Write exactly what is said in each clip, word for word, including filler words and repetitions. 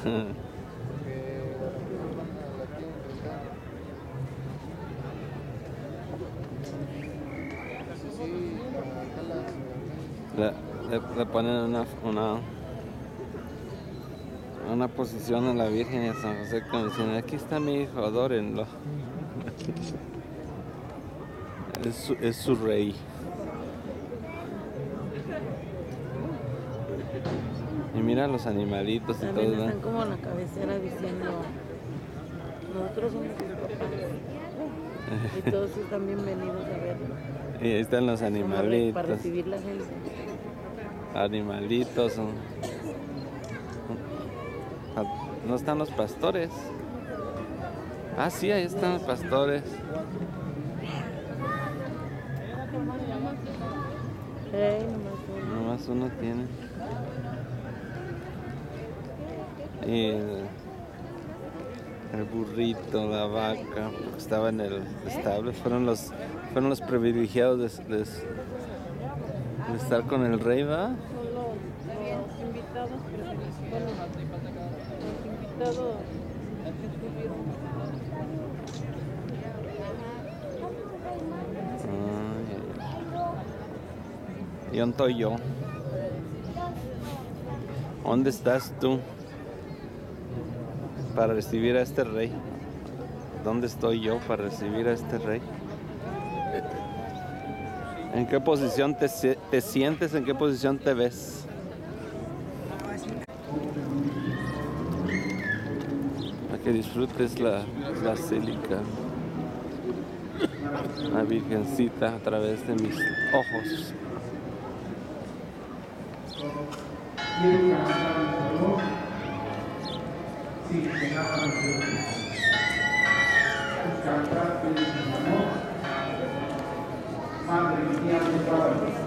Le, le, le ponen una, una una posición a la Virgen y a San José como diciendo, aquí está mi hijo, adórenlo. Es su, es su rey. Y mira los animalitos y también todo. Están ¿no? como en la cabecera diciendo, nosotros somos sus papás. Y todos están bienvenidos a verlo. Y ahí están los animalitos. Para recibir la gente. Animalitos. ¿No están los pastores? Ah, sí, ahí están los pastores. Hey, nomás uno. Nomás uno tiene. Y el, el burrito, la vaca, porque estaba en el establo, fueron los, fueron los privilegiados de, de, de estar con el rey, ¿va? Son los, los invitados, bueno, los invitados que estuvieron. ¿Y dónde estoy yo? ¿Dónde estás tú para recibir a este rey? ¿Dónde estoy yo para recibir a este rey? ¿En qué posición te, te sientes? ¿En qué posición te ves? Para que disfrutes la basílica, la Virgencita a través de mis ojos. Madre mía, mi Padre.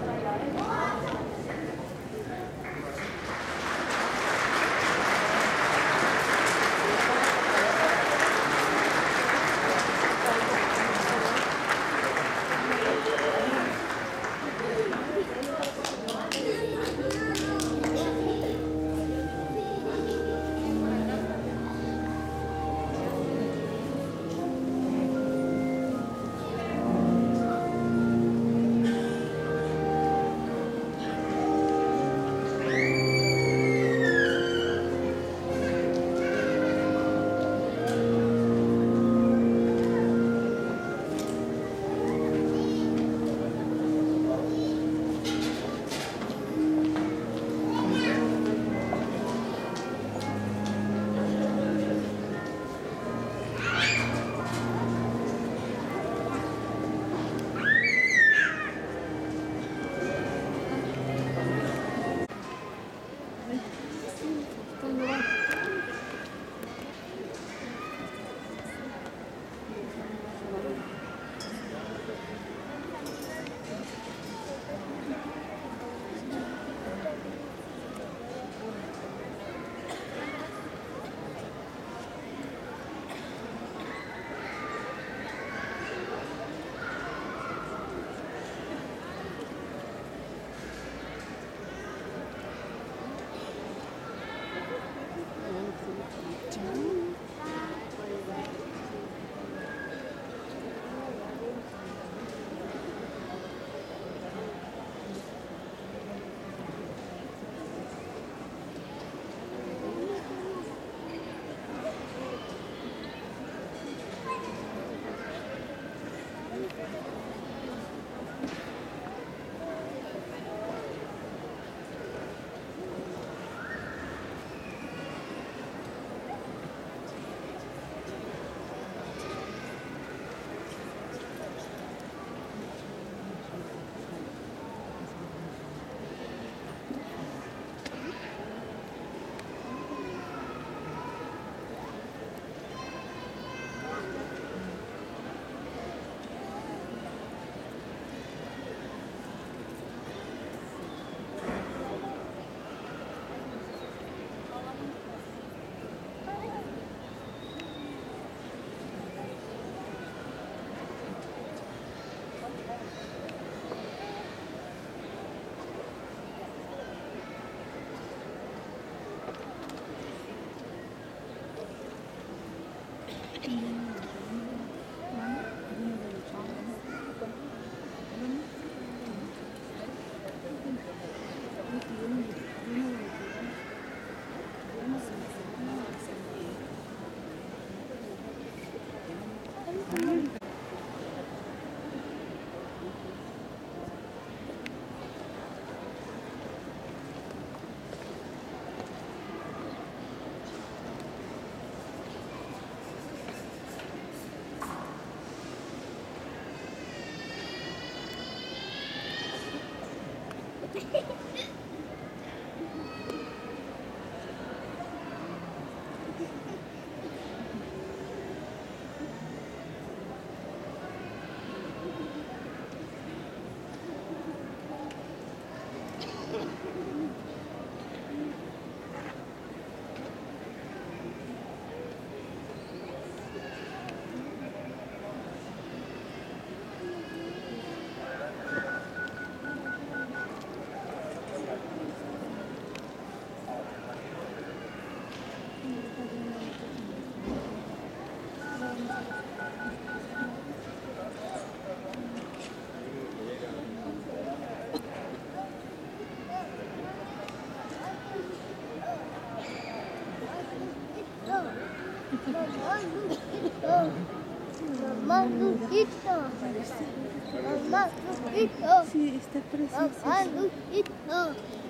Mamá Lujito. Mamá Lujito. Sí, está precioso. Mamá Lujito.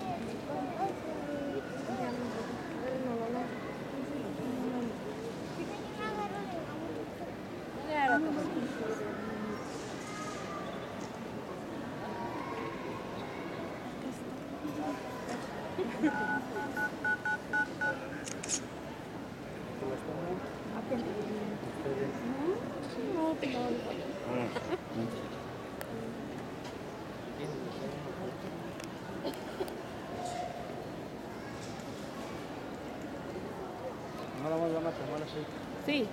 No la van a tomar así. Sí.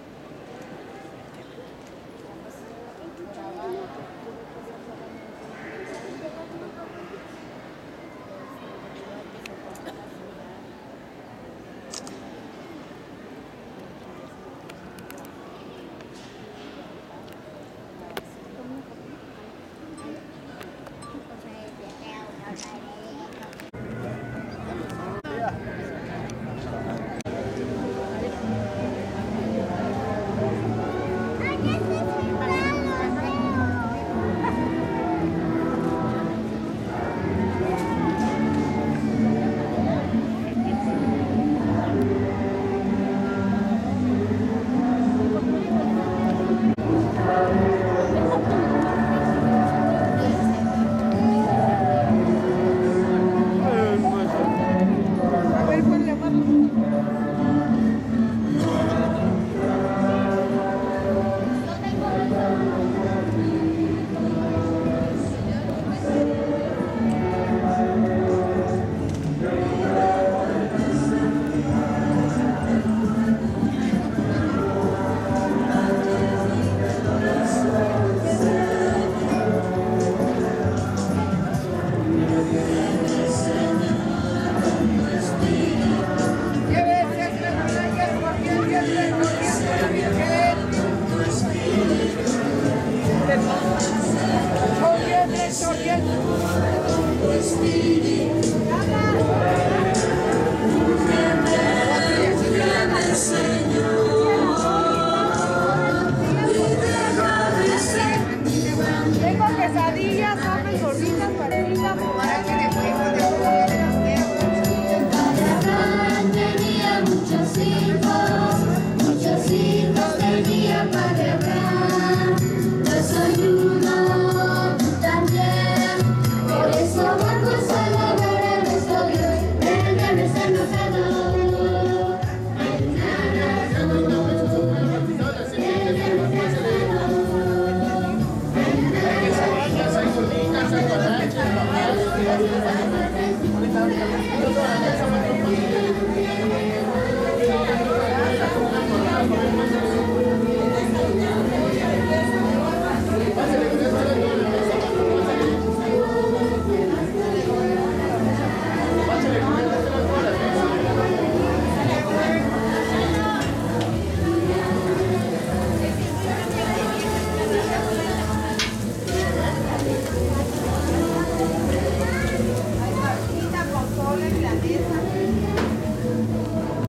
Señor.